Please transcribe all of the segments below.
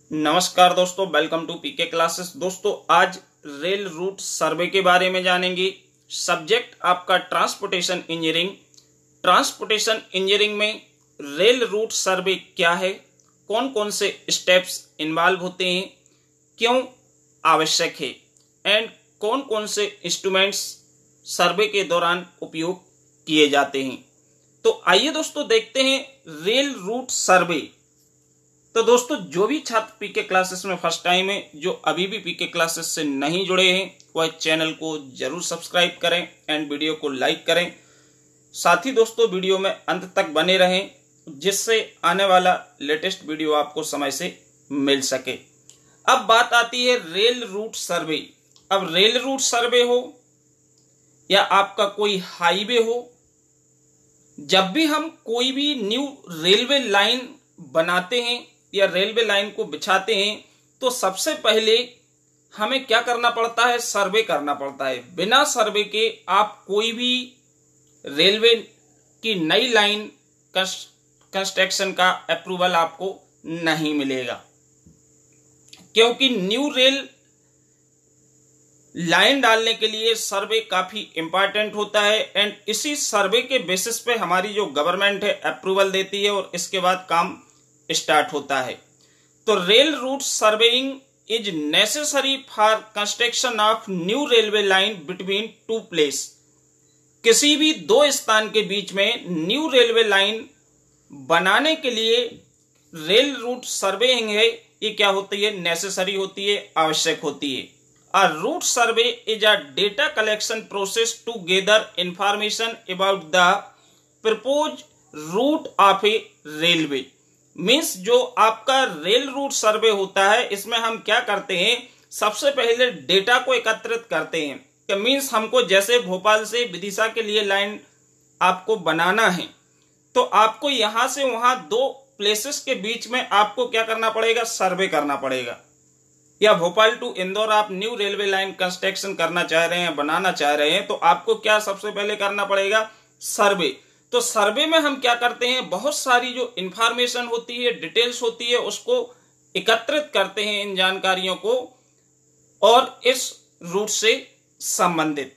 नमस्कार दोस्तों, welcome to PK classes. दोस्तों आज रेल रूट सर्वे के बारे में जानेंगे। सब्जेक्ट आपका ट्रांसपोर्टेशन इंजीनियरिंग। ट्रांसपोर्टेशन इंजीनियरिंग में रेल रूट सर्वे क्या है, कौन कौन से स्टेप्स इन्वॉल्व होते हैं, क्यों आवश्यक है एंड कौन कौन से इंस्ट्रूमेंट्स सर्वे के दौरान उपयोग किए जाते हैं। तो आइए दोस्तों देखते हैं रेल रूट सर्वे। तो दोस्तों जो भी छात्र पीके क्लासेस में फर्स्ट टाइम है, जो अभी भी पीके क्लासेस से नहीं जुड़े हैं, वह चैनल को जरूर सब्सक्राइब करें एंड वीडियो को लाइक करें। साथ ही दोस्तों वीडियो में अंत तक बने रहें, जिससे आने वाला लेटेस्ट वीडियो आपको समय से मिल सके। अब बात आती है रेल रूट सर्वे। अब रेल रूट सर्वे हो या आपका कोई हाईवे हो, जब भी हम कोई भी न्यू रेलवे लाइन बनाते हैं या रेलवे लाइन को बिछाते हैं, तो सबसे पहले हमें क्या करना पड़ता है, सर्वे करना पड़ता है। बिना सर्वे के आप कोई भी रेलवे की नई लाइन कंस्ट्रक्शन का अप्रूवल आपको नहीं मिलेगा, क्योंकि न्यू रेल लाइन डालने के लिए सर्वे काफी इंपॉर्टेंट होता है एंड इसी सर्वे के बेसिस पे हमारी जो गवर्नमेंट है अप्रूवल देती है और इसके बाद काम स्टार्ट होता है। तो rail route surveying is necessary for construction of new railway line between two place. किसी भी दो स्थान के बीच में न्यू रेलवे लाइन बनाने के लिए रेल रूट सर्वेइंग है, ये क्या होती है, नेसेसरी होती है, आवश्यक होती है। A route survey is a data collection process to gather information about the proposed route of a railway। Means जो आपका रेल रूट सर्वे होता है, इसमें हम क्या करते हैं, सबसे पहले डेटा को एकत्रित करते हैं। कि मीन्स हमको जैसे भोपाल से विदिशा के लिए लाइन आपको बनाना है, तो आपको यहां से वहां दो प्लेसेस के बीच में आपको क्या करना पड़ेगा, सर्वे करना पड़ेगा। या भोपाल टू इंदौर आप न्यू रेलवे लाइन कंस्ट्रक्शन करना चाह रहे हैं, बनाना चाह रहे हैं, तो आपको क्या सबसे पहले करना पड़ेगा, सर्वे। तो सर्वे में हम क्या करते हैं, बहुत सारी जो इंफॉर्मेशन होती है, डिटेल्स होती है, उसको एकत्रित करते हैं, इन जानकारियों को, और इस रूट से संबंधित।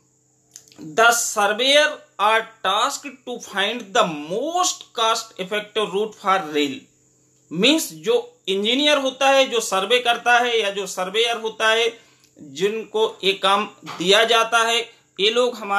The surveyor are tasked to find the most cost effective route for rail. Means जो इंजीनियर होता है, जो सर्वे करता है, या जो सर्वेयर होता है, जिनको ये काम दिया जाता है, ये लोग हमारे,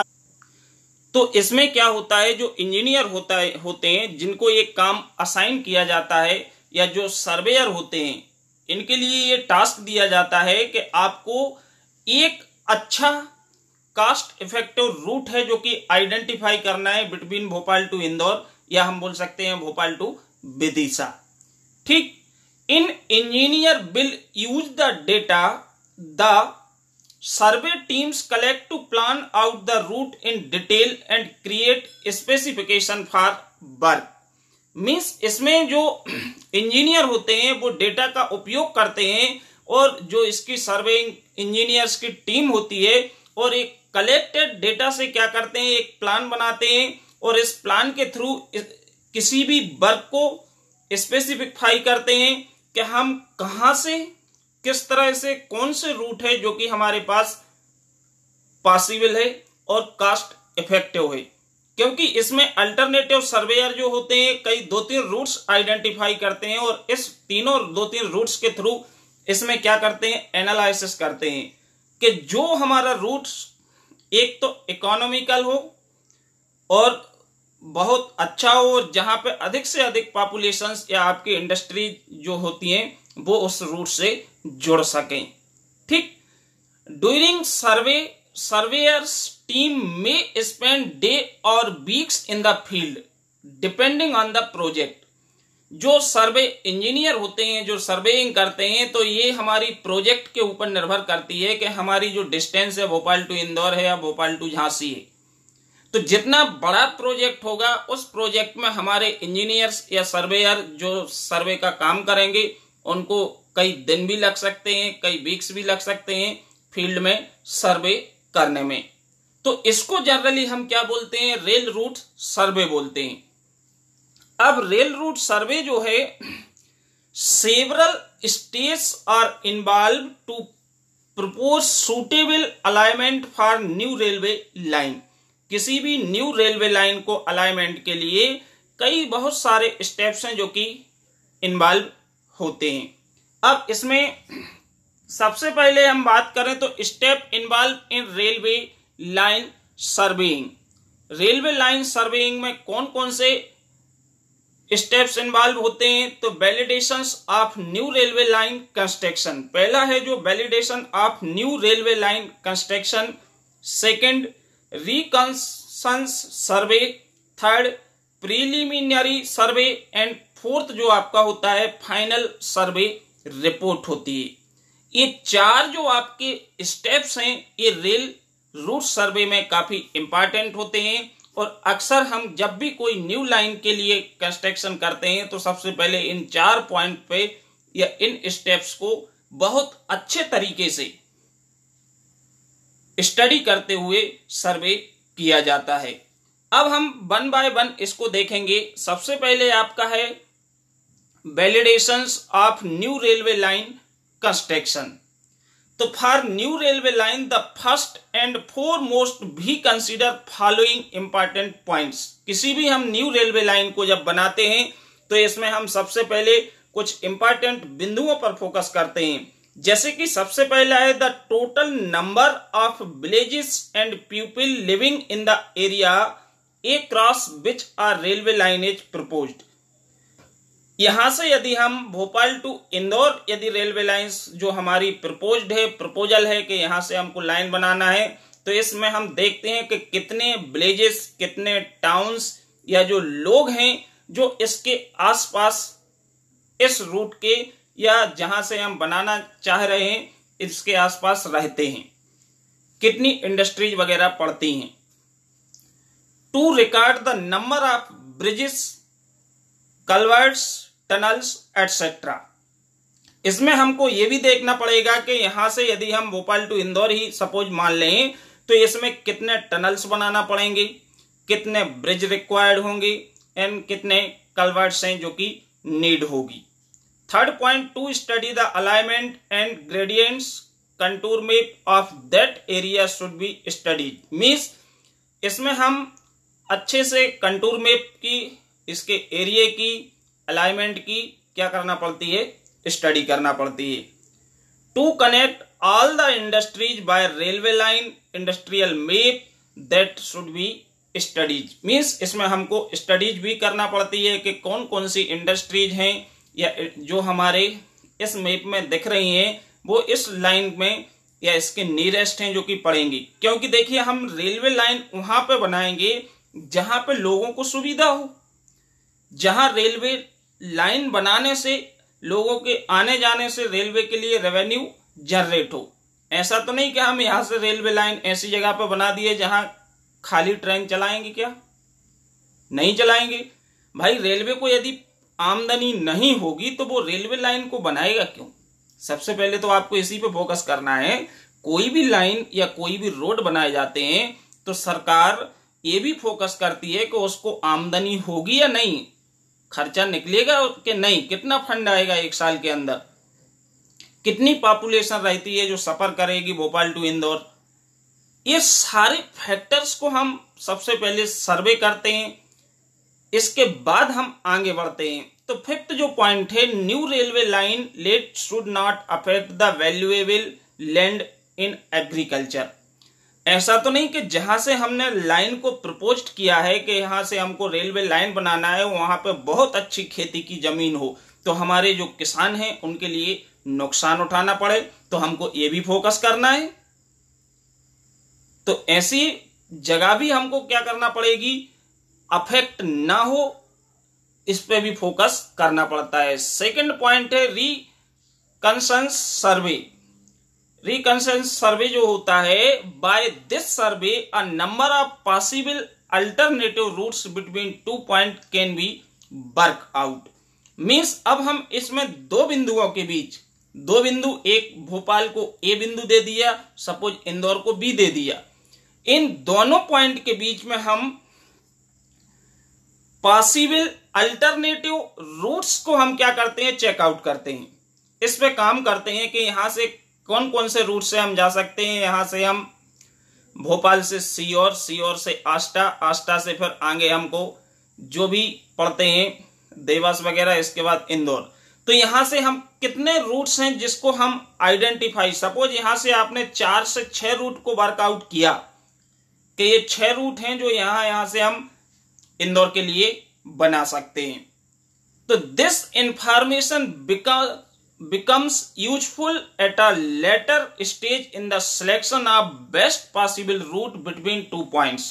तो इसमें क्या होता है, जो इंजीनियर होते हैं, जिनको ये काम असाइन किया जाता है, या जो सर्वेयर होते हैं, इनके लिए ये टास्क दिया जाता है कि आपको एक अच्छा कॉस्ट इफेक्टिव रूट है जो कि आइडेंटिफाई करना है बिटवीन भोपाल टू इंदौर, या हम बोल सकते हैं भोपाल टू विदिशा। ठीक, in engineer will use the data the survey teams collect to plan out the route in detail and create specification for work. Means इसमें जो इंजीनियर होते हैं वो डेटा का उपयोग करते हैं, और जो इसकी सर्वेइंग इंजीनियर्स की टीम होती है, और एक कलेक्टेड डेटा से क्या करते हैं, एक प्लान बनाते हैं, और इस प्लान के थ्रू किसी भी वर्क को स्पेसिफाई करते हैं कि हम कहां से, किस तरह से, कौन से रूट है जो कि हमारे पास पॉसिबल है और कॉस्ट इफेक्टिव है। क्योंकि इसमें अल्टरनेटिव सर्वेयर जो होते हैं, कई 2-3 रूट्स आइडेंटिफाई करते हैं, और इस तीनों 2-3 रूट्स के थ्रू इसमें क्या करते हैं, एनालिसिस करते हैं कि जो हमारा रूट एक तो इकोनॉमिकल हो और बहुत अच्छा हो, और जहां पे अधिक से अधिक पॉपुलेशंस या आपकी इंडस्ट्री जो होती हैं वो उस रूट से जुड़ सकें। ठीक, ड्यूरिंग सर्वे सर्वेयर्स टीम में स्पेंड डे और weeks in the field depending on the project. जो सर्वे इंजीनियर होते हैं, जो सर्वेइंग करते हैं, तो ये हमारी प्रोजेक्ट के ऊपर निर्भर करती है कि हमारी जो डिस्टेंस है भोपाल टू इंदौर है या भोपाल टू झांसी है। तो जितना बड़ा प्रोजेक्ट होगा, उस प्रोजेक्ट में हमारे इंजीनियर्स या सर्वेयर जो सर्वे का काम करेंगे, उनको कई दिन भी लग सकते हैं, कई वीक्स भी लग सकते हैं फील्ड में सर्वे करने में। तो इसको जनरली हम क्या बोलते हैं, रेल रूट सर्वे बोलते हैं। अब रेल रूट सर्वे जो है several states are involved to propose suitable alignment for new railway line। किसी भी न्यू रेलवे लाइन को अलाइनमेंट के लिए कई बहुत सारे स्टेप्स हैं जो कि इन्वॉल्व होते हैं। अब इसमें सबसे पहले हम बात करें तो step involve in railway line surveying. Railway line surveying में कौन कौन से स्टेप्स इन्वॉल्व होते हैं? तो validations of new railway line construction, पहला है जो validation of new railway line construction, second reconstruction survey, third preliminary survey and fourth जो आपका होता है फाइनल सर्वे रिपोर्ट होती है। ये चार जो आपके स्टेप्स हैं ये रेल रूट सर्वे में काफी इंपॉर्टेंट होते हैं और अक्सर हम जब भी कोई न्यू लाइन के लिए कंस्ट्रक्शन करते हैं तो सबसे पहले इन चार पॉइंट पे या इन स्टेप्स को बहुत अच्छे तरीके से स्टडी करते हुए सर्वे किया जाता है। अब हम वन बाय वन इसको देखेंगे। सबसे पहले आपका है validations of new railway line construction. तो for new railway line the first and foremost भी कंसीडर फॉलोइंग इंपॉर्टेंट पॉइंट्स। किसी भी हम न्यू रेलवे लाइन को जब बनाते हैं तो इसमें हम सबसे पहले कुछ इंपॉर्टेंट बिंदुओं पर फोकस करते हैं, जैसे कि सबसे पहला है the total number of villages and people living in the area across which are railway line is proposed. यहां से यदि हम भोपाल टू इंदौर यदि रेलवे लाइंस जो हमारी प्रपोज्ड है, प्रपोजल है कि यहां से हमको लाइन बनाना है, तो इसमें हम देखते हैं कि कितने विलेजेस, कितने टाउन्स या जो लोग हैं जो इसके आसपास इस रूट के या जहां से हम बनाना चाह रहे हैं इसके आसपास रहते हैं, कितनी इंडस्ट्रीज वगैरह पड़ती हैं। To record the number of bridges, culverts, tunnels etcetera. इसमें हमको ये भी देखना पड़ेगा कि यहां से यदि हम भोपाल टू इंदौर ही सपोज मान लें तो इसमें कितने टनल्स बनाना पड़ेंगे, कितने ब्रिज रिक्वायर्ड होंगे एंड कितने कल्वर्ट्स हैं जो कि नीड होगी। Third point to study the alignment and gradients contour map of that area should be studied. Means इसमें हम अच्छे से कंटूर मैप की, इसके एरिया की, अलाइनमेंट की क्या करना पड़ती है, स्टडी करना पड़ती है। To connect all the industries by railway line industrial map that should be studies. Means इसमें हमको स्टडीज भी करना पड़ती है कि कौन कौन सी इंडस्ट्रीज हैं या जो हमारे इस मैप में दिख रही हैं वो इस लाइन में या इसके नियरेस्ट हैं जो कि पड़ेंगी। क्योंकि देखिए हम रेलवे लाइन वहां पे बनाएंगे जहां पे लोगों को सुविधा हो, जहां रेलवे लाइन बनाने से लोगों के आने जाने से रेलवे के लिए रेवेन्यू जनरेट हो। ऐसा तो नहीं कि हम यहां से रेलवे लाइन ऐसी जगह पे बना दिए जहां खाली ट्रेन चलाएंगे, क्या नहीं चलाएंगे। भाई रेलवे को यदि आमदनी नहीं होगी तो वो रेलवे लाइन को बनाएगा क्यों? सबसे पहले तो आपको इसी पे फोकस करना है। कोई भी लाइन या कोई भी रोड बनाए जाते हैं तो सरकार ये भी फोकस करती है कि उसको आमदनी होगी या नहीं, खर्चा निकलेगा कि नहीं, कितना फंड आएगा एक साल के अंदर, कितनी पॉपुलेशन रहती है जो सफर करेगी भोपाल टू इंदौर। ये सारे फैक्टर्स को हम सबसे पहले सर्वे करते हैं, इसके बाद हम आगे बढ़ते हैं। तो फिफ्थ जो पॉइंट है new railway line let should not affect the valuable land in agriculture. ऐसा तो नहीं कि जहां से हमने लाइन को प्रपोज किया है कि यहां से हमको रेलवे लाइन बनाना है वहां पे बहुत अच्छी खेती की जमीन हो तो हमारे जो किसान हैं उनके लिए नुकसान उठाना पड़े, तो हमको ये भी फोकस करना है। तो ऐसी जगह भी हमको क्या करना पड़ेगी, अफेक्ट ना हो, इस पे भी फोकस करना पड़ता है। सेकंड पॉइंट है रिकंसेंस सर्वे। रिकंसेंस सर्वे जो होता है, by this survey a number of possible alternative routes between 2 point can be work out. Means अब हम इसमें दो बिंदुओं के बीच, दो बिंदु, एक भोपाल को ए बिंदु दे दिया, सपोज इंदौर को बी दे दिया, इन दोनों पॉइंट के बीच में हम पॉसिबल अल्टरनेटिव रूट्स को हम क्या करते हैं, चेकआउट करते हैं, इस पे काम करते हैं कि यहां से कौन कौन से रूट से हम जा सकते हैं। यहां से हम भोपाल से सीहोर, सीहोर से आष्टा, आष्टा से फिर आगे हमको जो भी पढ़ते हैं देवास वगैरह, इसके बाद इंदौर। तो यहां से हम कितने रूट्स हैं जिसको हम आइडेंटिफाई, सपोज यहां से आपने 4 से 6 रूट को वर्कआउट किया कि ये 6 रूट हैं जो यहां से हम इंदौर के लिए बना सकते हैं। तो this information becomes useful at a later stage in the selection of best possible route between 2 points।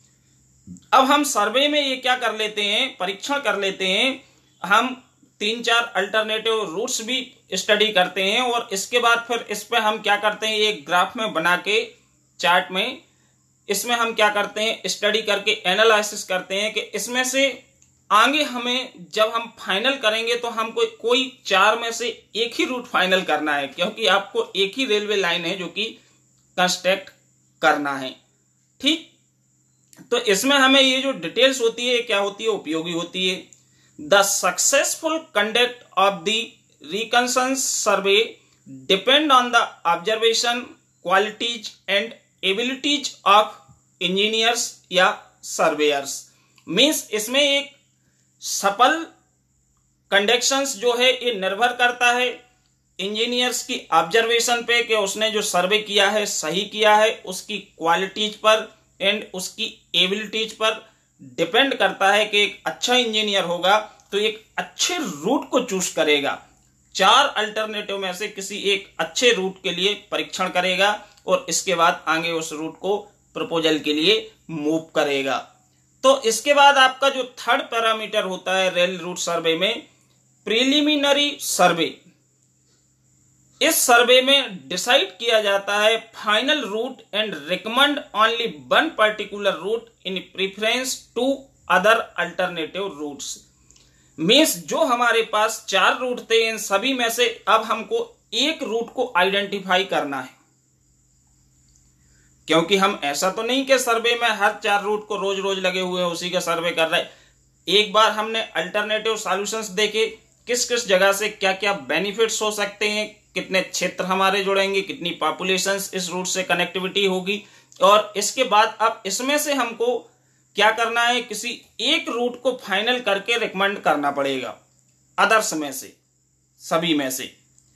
अब हम सर्वे में ये क्या कर लेते हैं, परीक्षण कर लेते हैं, हम 3-4 अल्टरनेटिव रूट्स भी स्टडी करते हैं और इसके बाद फिर इस पे हम क्या करते हैं, एक ग्राफ में बना के चार्ट में, इसमें हम क्या करते हैं, स्टडी करके एनालिसिस करते हैं कि इसमें से आगे हमें जब हम फाइनल करेंगे तो हमको कोई 4 में से एक ही रूट फाइनल करना है, क्योंकि आपको एक ही रेलवे लाइन है जो कि कंस्ट्रक्ट करना है। ठीक, तो इसमें हमें ये जो डिटेल्स होती है क्या होती है, उपयोगी होती है। The successful conduct of the reconstruction survey depend on the observation qualities and abilities of engineers या सर्वेयर्स। मीन्स इसमें एक सफल कंडक्शंस जो है ये निर्भर करता है इंजीनियर्स की ऑब्जर्वेशन पे कि उसने जो सर्वे किया है सही किया है, उसकी क्वालिटीज पर एंड उसकी एबिलिटीज पर डिपेंड करता है कि एक अच्छा इंजीनियर होगा तो एक अच्छे रूट को चूज करेगा, 4 अल्टरनेटिव में से किसी एक अच्छे रूट के लिए परीक्षण करेगा और इसके बाद आगे उस रूट को प्रपोजल के लिए मूव करेगा। तो इसके बाद आपका जो थर्ड पैरामीटर होता है रेल रूट सर्वे में, प्रिलिमिनरी सर्वे। इस सर्वे में डिसाइड किया जाता है final route and recommend only one particular route in preference to other alternative routes. Means जो हमारे पास 4 रूट थे, इन सभी में से अब हमको एक रूट को आइडेंटिफाई करना है, क्योंकि हम ऐसा तो नहीं कि सर्वे में हर 4 रूट को रोज रोज लगे हुए हैं उसी का सर्वे कर रहे हैं। एक बार हमने अल्टरनेटिव सॉल्यूशंस देखे, किस किस जगह से क्या क्या बेनिफिट्स हो सकते हैं, कितने क्षेत्र हमारे जुड़ेंगे, कितनी पॉपुलेशंस इस रूट से कनेक्टिविटी होगी, और इसके बाद अब इसमें से हमको क्या करना है, किसी एक रूट को फाइनल करके रिकमेंड करना पड़ेगा अदर्स में से, सभी में से।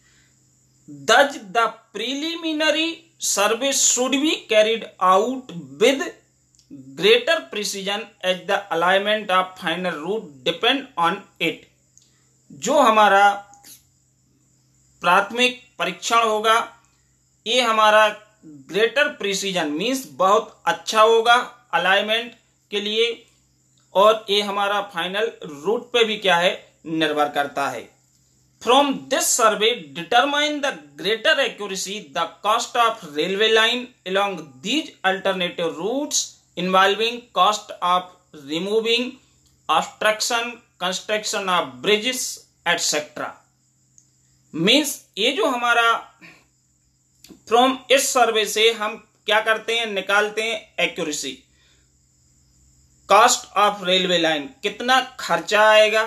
Thus, the preliminary survey should be carried out with greater precision as the alignment of final route depend on it। जो हमारा प्राथमिक परीक्षण होगा ये हमारा ग्रेटर प्रिसीजन मीन्स बहुत अच्छा होगा अलाइनमेंट के लिए, और ये हमारा फाइनल रूट पे भी क्या है, निर्भर करता है। From this survey determine the greater accuracy the cost of railway line along these alternative routes involving cost of removing obstruction, construction of bridges etc। Means ये जो हमारा फ्रॉम इस सर्वे से हम क्या करते हैं, निकालते हैं accuracy, cost of railway line, कितना खर्चा आएगा।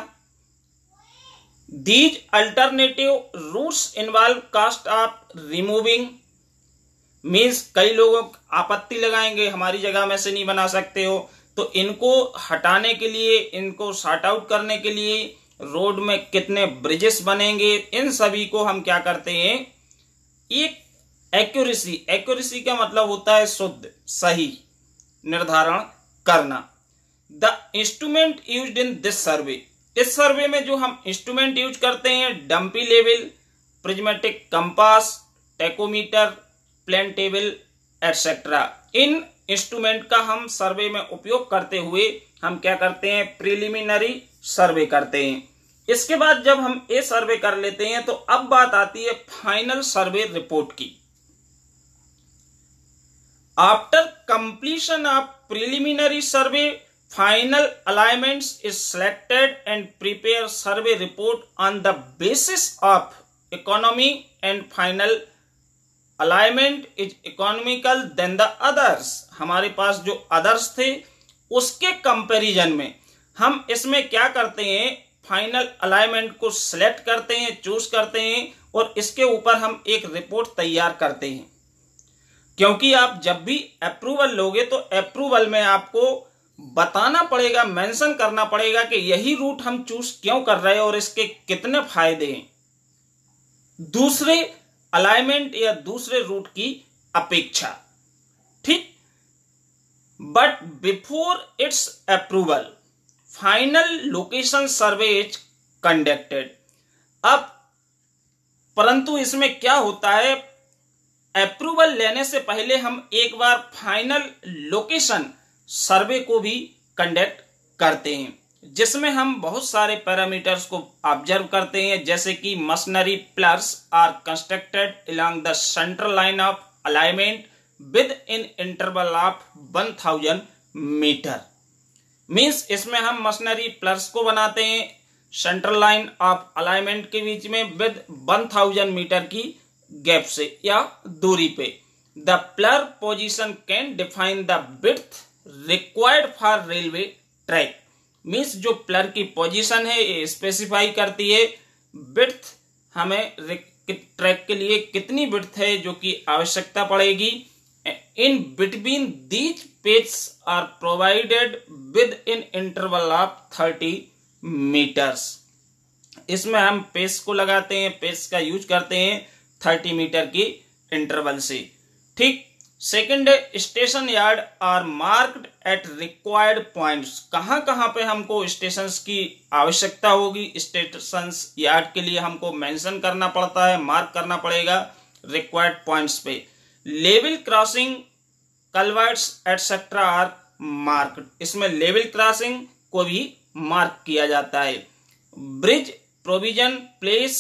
These alternative routes involve cost of removing means कई लोग आपत्ति लगाएंगे हमारी जगह में से नहीं बना सकते हो, तो इनको हटाने के लिए, इनको सॉर्ट आउट करने के लिए रोड में कितने ब्रिजेस बनेंगे, इन सभी को हम क्या करते हैं, एक एक्यूरेसी, एक्यूरेसी का मतलब होता है शुद्ध सही निर्धारण करना। The instrument used in this survey, इस सर्वे में जो हम इंस्ट्रूमेंट यूज करते हैं, dumpy level, prismatic compass, tacheometer, plane table etcetera. इन इंस्ट्रूमेंट का हम सर्वे में उपयोग करते हुए हम क्या करते हैं, प्रिलिमिनरी सर्वे करते हैं। इसके बाद जब हम ये सर्वे कर लेते हैं तो अब बात आती है फाइनल सर्वे रिपोर्ट की। After completion of preliminary survey, final alignments is selected and prepare survey report on the basis of economy and final alignment is economical than the others। हमारे पास जो others थे उसके कंपैरिजन में हम इसमें क्या करते हैं, फाइनल अलाइनमेंट को सिलेक्ट करते हैं, चूज करते हैं और इसके ऊपर हम एक रिपोर्ट तैयार करते हैं। क्योंकि आप जब भी अप्रूवल लोगे तो अप्रूवल में आपको बताना पड़ेगा, मेंशन करना पड़ेगा कि यही रूट हम चूज क्यों कर रहे हैं और इसके कितने फायदे हैं दूसरे अलाइनमेंट या दूसरे रूट की अपेक्षा। ठीक, but before its approval final location survey is conducted. अब परंतु इसमें क्या होता है, अप्रूवल लेने से पहले हम एक बार फाइनल लोकेशन सर्वे को भी कंडक्ट करते हैं, जिसमें हम बहुत सारे पैरामीटर्स को ऑब्जर्व करते हैं, जैसे कि masonry pillars are constructed along the central line of alignment within interval of 1000 meter. Means इसमें हम मशीनरी पिलर्स को बनाते हैं सेंट्रल लाइन ऑफ अलाइनमेंट के बीच में विद 1000 मीटर की गैप से या दूरी पे। The pillar position can define the width required for railway track. Means जो पिलर की पोजीशन है ये स्पेसिफाई करती है विड्थ, हमें ट्रैक के लिए कितनी विड्थ है जो कि आवश्यकता पड़ेगी। In between these pegs are provided within interval of 30 meters. इसमें हम पेज को लगाते हैं, पेज का यूज करते हैं 30 मीटर की इंटरवल से। ठीक, सेकंड है station yard are marked at required points. कहां कहां पे हमको स्टेशंस की आवश्यकता होगी, स्टेशन यार्ड के लिए हमको मेंशन करना पड़ता है, मार्क करना पड़ेगा रिक्वायर्ड पॉइंट्स पे। Level crossing culverts etcetera are marked. इसमें लेवल क्रॉसिंग को भी मार्क किया जाता है। Bridge provision place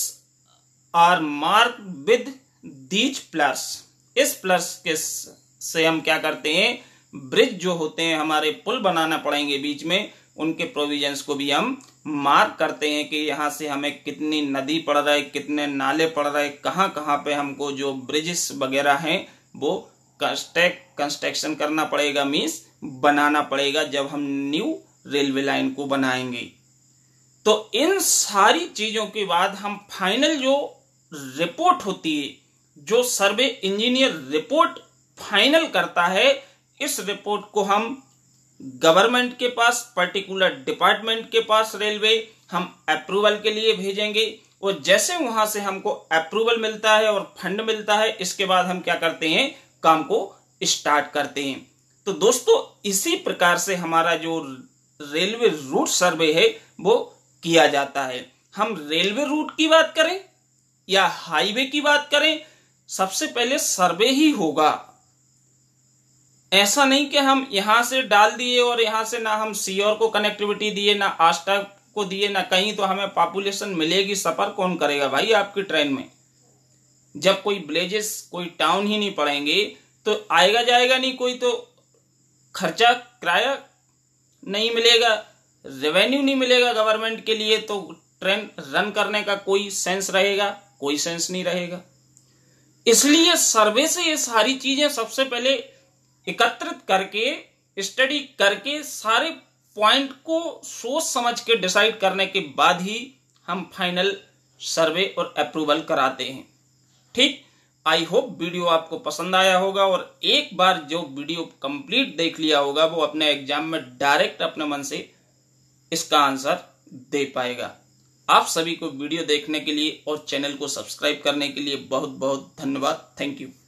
are mark with these plus. इस प्लस के से हम क्या करते हैं, ब्रिज जो होते हैं हमारे पुल बनाना पड़ेंगे बीच में, उनके प्रोविजंस को भी हम मार्क करते हैं कि यहाँ से हमें कितनी नदी पड़ रहा है, कितने नाले पड़ रहे हैं, कहाँ कहाँ पे हमको जो ब्रिजेस वगैरह हैं वो कंस्ट्रक्शन करना पड़ेगा, मीन्स बनाना पड़ेगा जब हम न्यू रेलवे लाइन को बनाएंगे। तो इन सारी चीजों के बाद हम फाइनल जो रिपोर्ट होती है, जो सर्वे इंजीनियर रिपोर्ट फाइनल करता है, इस रिपोर्ट को हम गवर्नमेंट के पास, पर्टिकुलर डिपार्टमेंट के पास रेलवे, हम अप्रूवल के लिए भेजेंगे और जैसे वहां से हमको अप्रूवल मिलता है और फंड मिलता है, इसके बाद हम क्या करते हैं, काम को स्टार्ट करते हैं। तो दोस्तों इसी प्रकार से हमारा जो रेलवे रूट सर्वे है वो किया जाता है। हम रेलवे रूट की बात करें या हाईवे की बात करें, सबसे पहले सर्वे ही होगा। ऐसा नहीं कि हम यहां से डाल दिए और यहां से ना हम सीओर को कनेक्टिविटी दिए, ना आस्था को दिए, ना कहीं, तो हमें पॉपुलेशन मिलेगी, सफर कौन करेगा भाई आपकी ट्रेन में। जब कोई विलेजेस, कोई टाउन ही नहीं पड़ेंगे तो आएगा जाएगा नहीं कोई, तो खर्चा किराया नहीं मिलेगा, रेवेन्यू नहीं मिलेगा गवर्नमेंट के लिए, तो ट्रेन रन करने का कोई सेंस रहेगा, कोई सेंस नहीं रहेगा। इसलिए सर्वे से ये सारी चीजें सबसे पहले एकत्रित करके, स्टडी करके, सारे पॉइंट को सोच समझ के डिसाइड करने के बाद ही हम फाइनल सर्वे और अप्रूवल कराते हैं। ठीक, आई होप वीडियो आपको पसंद आया होगा और एक बार जो वीडियो कंप्लीट देख लिया होगा वो अपने एग्जाम में डायरेक्ट अपने मन से इसका आंसर दे पाएगा। आप सभी को वीडियो देखने के लिए और चैनल को सब्सक्राइब करने के लिए बहुत बहुत धन्यवाद। Thank you.